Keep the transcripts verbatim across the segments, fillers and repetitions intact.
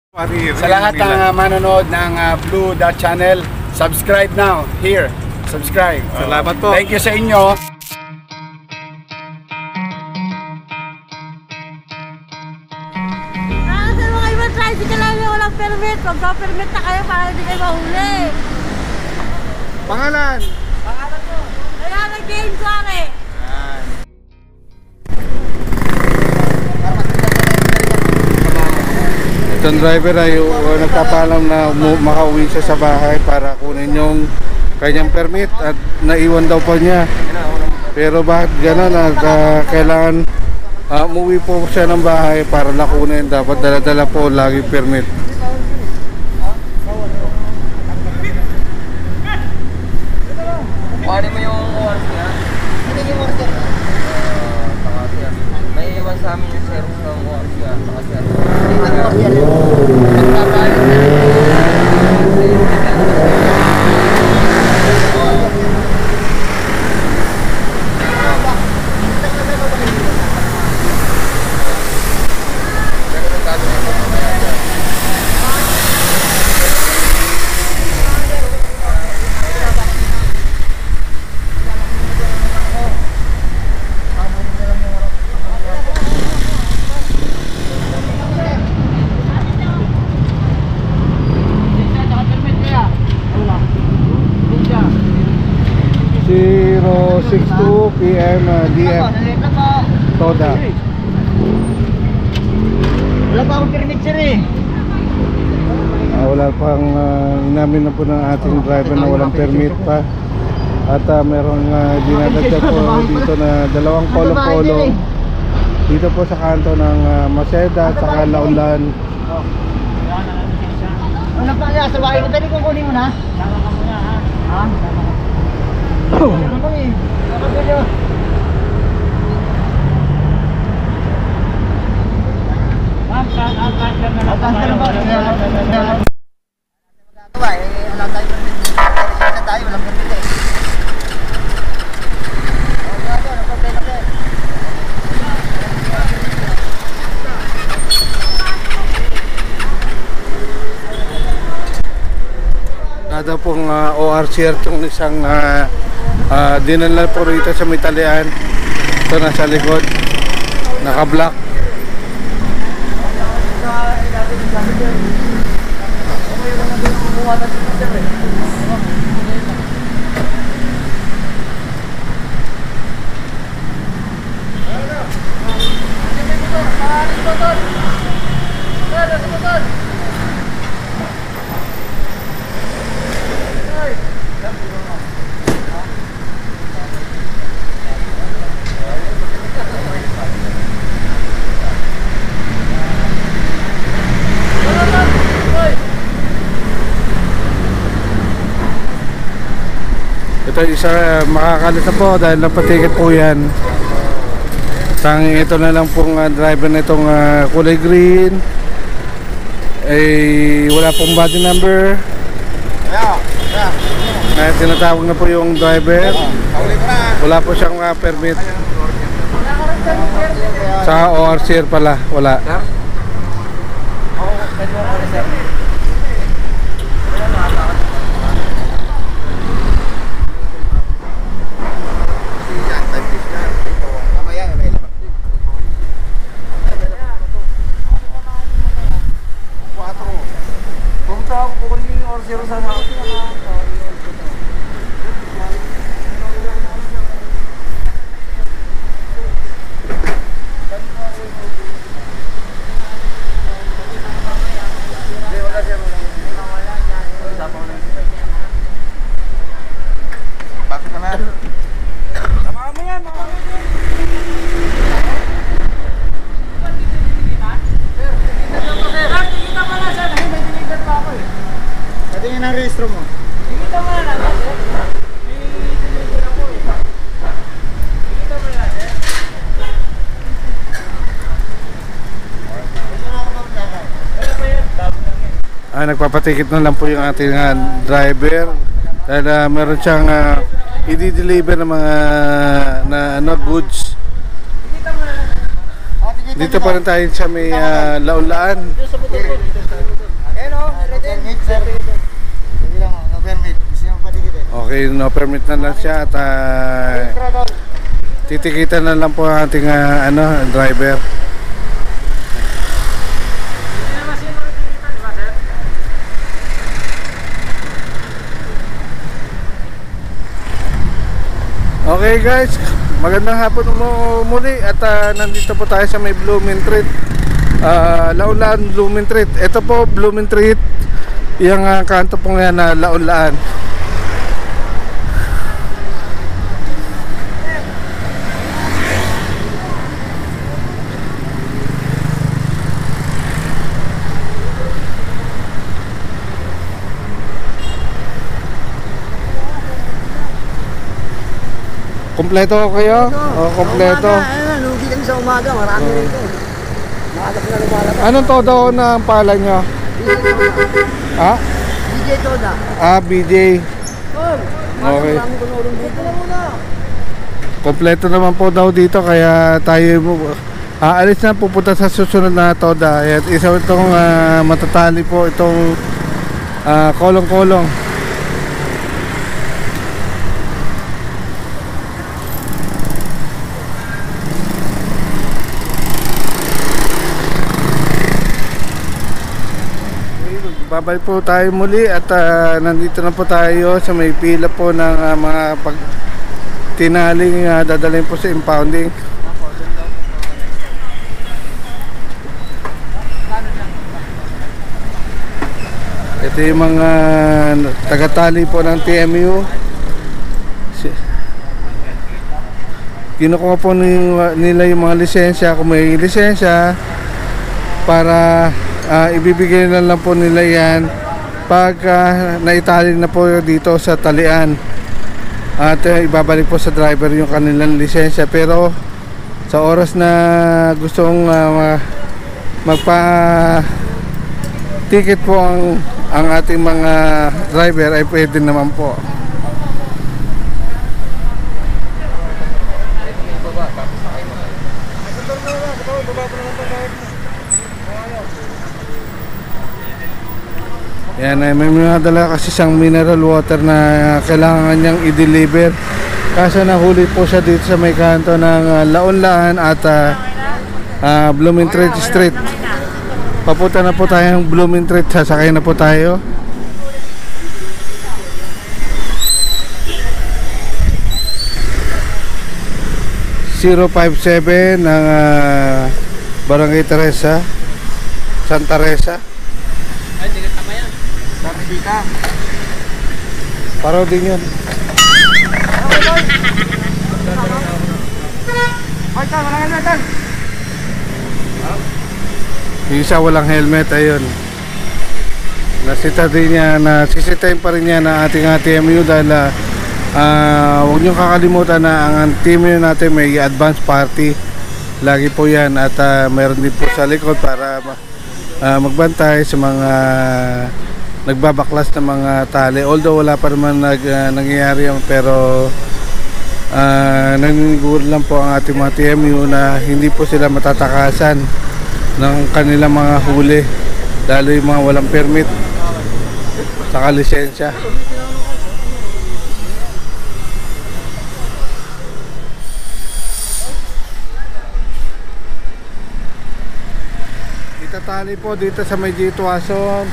Sa lahat ng uh, manonood ng uh, Blue Dot Channel, subscribe now, here, subscribe. Salamat po. Thank you sa inyo. Ah, sa mga ibang tricycle lang yung walang permit. Magpa-permit na kayo para hindi kayo mahuli. Pangalan? Pangalan ko. Kaya nag-game ko eh. Itong driver ay uh, nagpapalam na makauwi siya sa bahay para kunin yung kanyang permit at naiwan daw po niya. Pero bakit gano'n? Uh, kailangan uh, umuwi po siya ng bahay para nakunin. Dapat dala-dala po lagi permit. Kuhanin mo yung oras niya. Hindi yung oras niya. Uh, saka siya. May iwan sa amin yung Xerox ng oras niya. Saka siya. Hindi na oras niya. Magpapalit na. zero six two P M uh, D M Toda. Wala pa akong permit sir eh. Uh, wala pang uh, inamin na po ng ating driver na walang permit pa. At uh, merong uh, dinadagdag po dito na dalawang polo-polo dito po sa kanto ng uh, Maseda at saka Laulan. Ano pa nga sa bahay ko? Pwede kong kunin mo na? Sama ka muna ha? Ha? Sama ka. Oh. Ano ba eh? Ano ba yun? Ma'am, saan ang kasya na lang ba? Ang kasya na ba? Magagawa eh, wala tayo permit. Isa tayo, walang permit eh. O nga doon, ang problema ko eh. Nada pong uh, O R C R itong isang uh, uh, dinala po rito sa Mitalian. Ito nasa likod, naka-block. Ito isa uh, makakalit na po dahil napatiket po yan. Tanging ito na lang pong uh, driver na itong uh, kulay green. Eh, wala pong body number. Yeah, yeah. Na tinatawag na po yung driver. Wala po siyang uh, permit. Sa O R C R pala, wala. Tingin ang rehistro mo. Ah, nagpapatikit na lang po yung ating uh, driver dahil uh, meron siyang uh, i-deliver ng mga na ano goods Dito pa rin tayo sa may uh, Laon-Laan. Ayan o, permit sir. Hindi lang, no permit. Gusto nyo patikit eh. Okay, no permit na lang siya at uh, titikitan na lang po ang ating uh, ano, driver. Okay guys, magandang hapon mo muli at uh, nandito po tayo sa may Blooming Treat, uh, Laon-Laan Blooming Treat. Ito po Blooming Treat, yung uh, kanto po nga na Laon-Laan. Kompleto kayo? O, kompleto. Ayun, lugi kami sa umaga. Marami rito. Nakatap na lumalabas. Anong todo na ang pala nyo? Ha? D J Toda. Ah, B J. Okay. Marami ko nurong dito na muna. Kompleto naman po daw dito kaya tayo aalis na, pupunta sa susunod na toda. At isa itong uh, matatali po itong uh, kolong-kolong. Babay po tayo muli at uh, nandito na po tayo sa may pila po ng uh, mga pag tinaling uh, dadalhin po sa impounding. Ito yung mga tagatali po ng T M U. Kinukuha po nila yung mga lisensya kung may lisensya para Uh, ibibigay na lang po nila yan pag uh, naitali na po dito sa talian at uh, ibabalik po sa driver yung kanilang lisensya. Pero sa oras na gustong uh, magpa ticket po ang, ang ating mga driver ay pwede naman po. Yan, may mga dala kasi siyang mineral water na kailangan niyang i-deliver. Kaso nahuli po siya dito sa may kanto ng uh, Laon-Laan at uh, uh, Blooming Treat Street. Papunta na po tayo ng Blooming Treat, sasakay na po tayo. zero five seven ng uh, Barangay Teresa, Santa Teresa. Ay, tigat na ba yan? Sabi di ka. Paraw din yun. Ay, tal, walang helmet, tal. Yung isa walang helmet, ayun. Nasita din niya, nasisitayin pa rin niya na ating A T M U dahil uh, huwag niyong kakalimutan na ang team yun natin may advance party. Lagi po yan at uh, mayroon din po sa likod para uh, magbantay sa mga nagbabaklas ng mga tali. Although wala pa naman nag, uh, nangyayari yung pero uh, nanginiguro lang po ang ating mga T M U na hindi po sila matatakasan ng kanilang mga huli, lalo yung mga walang permit saka lisensya. Itatali po dito sa may G Tuason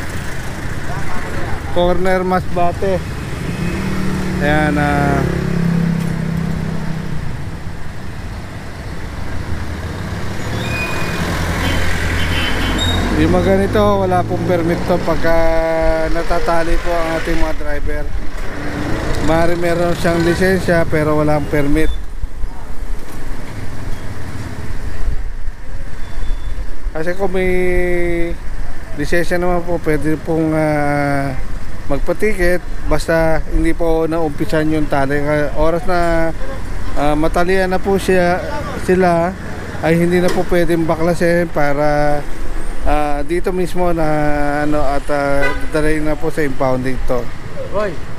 corner Masbate. Ayan, uh, yung mga ganito wala pong permit to pagka natatali po ang ating mga driver. Maaari meron siyang lisensya pero walang permit. Kasi kung may lisensya naman po pwede pong uh, magpatiket basta hindi po naumpisan yung tali. Oras na uh, matalian na po siya, sila ay hindi na po pwedeng baklasin para uh, dito mismo na ano at uh, dadalhin na po sa impounding to. Hoy.